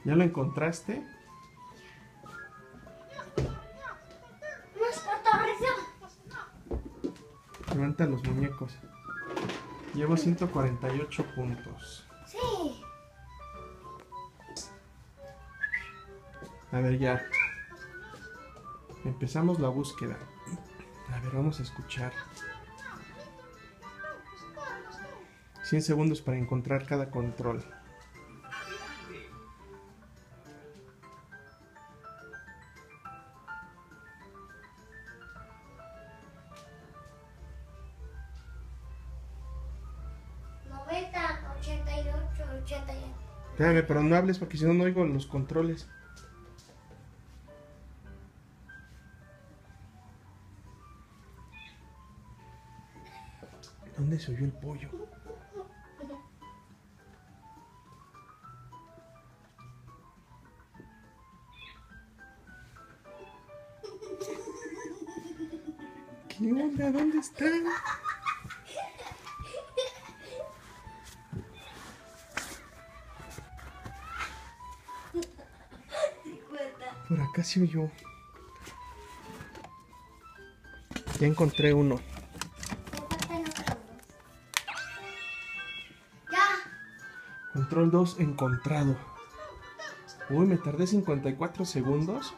¿Ya lo encontraste? Levanta los muñecos. Llevo 148 puntos. Sí. A ver, ya. Empezamos la búsqueda. A ver, vamos a escuchar. 100 segundos para encontrar cada control. Espérame, pero no hables porque si no, no oigo los controles. ¿Dónde se oyó el pollo? ¿Qué onda? ¿Dónde están? Por acá se oyó. Ya encontré uno. Control 2 encontrado. Uy, me tardé 54 segundos.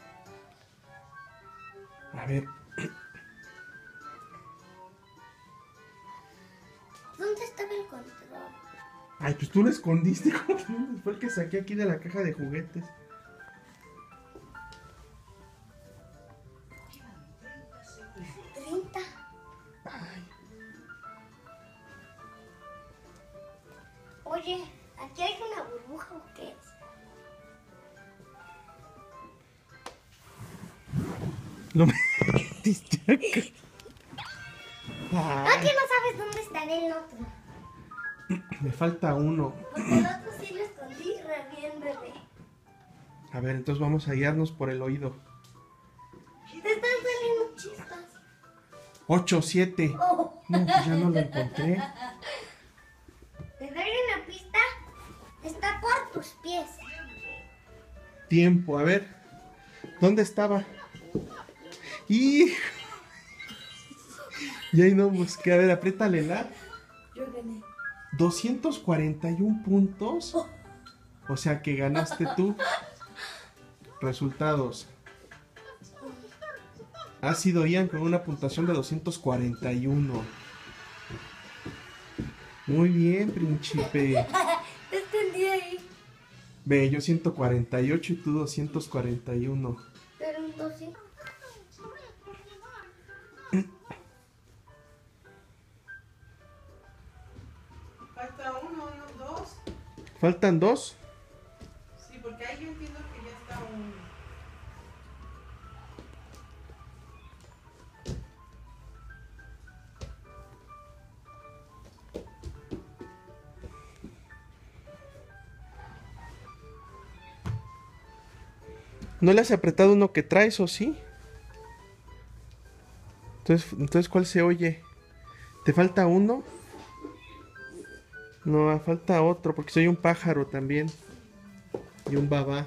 A ver. ¿Dónde estaba el control? Ay, pues tú lo escondiste. Fue el que saqué aquí de la caja de juguetes. Ay. Oye, ¿aquí hay una burbuja o qué es? Lo metiste acá. ¿A que no sabes dónde estará el otro? Me falta uno. Porque el otro sí lo escondí re bien, bebé. A ver, entonces vamos a guiarnos por el oído. Te están saliendo chispas. 8, 7. Oh. No, pues ya no lo encontré. Te doy una pista. Está por tus pies. Tiempo, a ver. ¿Dónde estaba? ¡Y! Y ahí no busqué. A ver, apriétale la. Yo gané. 241 puntos. O sea que ganaste tú. Resultados. Ha sido Ian con una puntuación de 241. Muy bien, príncipe. Te extendí ahí. Ve, yo 148 y tú 241. Pero un 200. Falta uno, no, dos. ¿Faltan dos? Sí, porque ahí yo entiendo que ya está uno. ¿No le has apretado uno que traes o sí? Entonces ¿cuál se oye? ¿Te falta uno? No, falta otro, porque soy un pájaro también. Y un babá.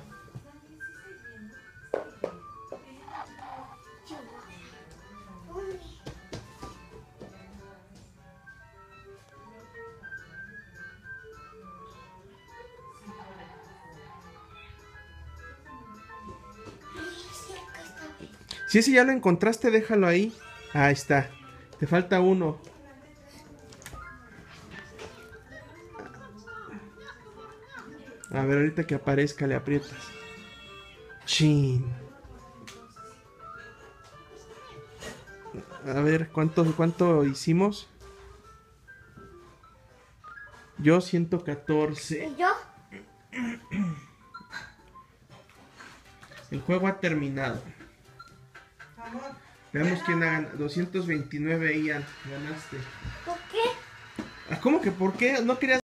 Si ese ya lo encontraste, déjalo ahí. Ahí está. Te falta uno. A ver, ahorita que aparezca le aprietas. Chin. A ver, ¿cuánto hicimos? Yo 114. ¿Y yo? El juego ha terminado. Amor, Veamos quién ha ganado. 229, Ian. Ganaste. ¿Por qué? ¿Cómo que por qué? ¿No querías?